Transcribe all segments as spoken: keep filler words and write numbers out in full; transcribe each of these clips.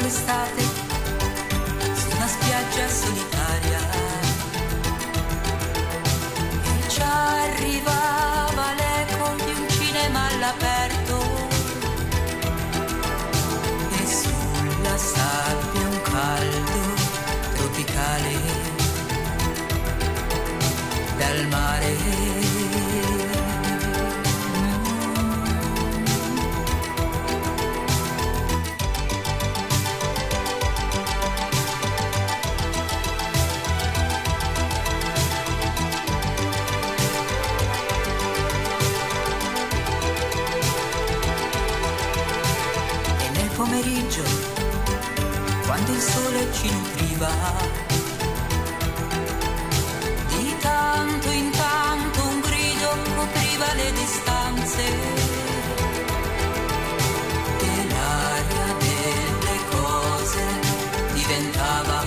d'estate su una spiaggia solitaria e ci arrivava l'eco di un cinema all'aperto e sulla sabbia un caldo tropicale dal mare. Pomeriggio, quando il sole ci nutriva, di tanto in tanto un grido copriva le distanze e l'aria delle cose diventava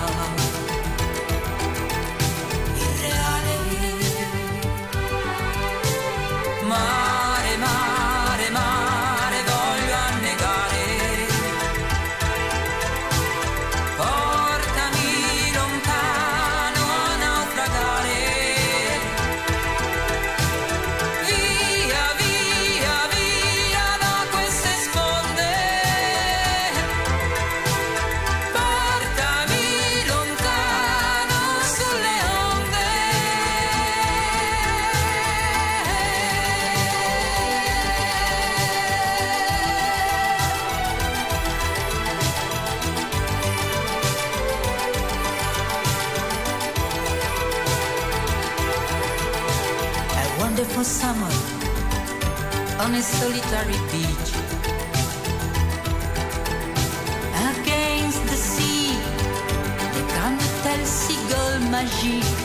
irreale. Mare, mare, mare, voglio annegare. For summer on a solitary beach against the sea, les cannes de telle seagull magique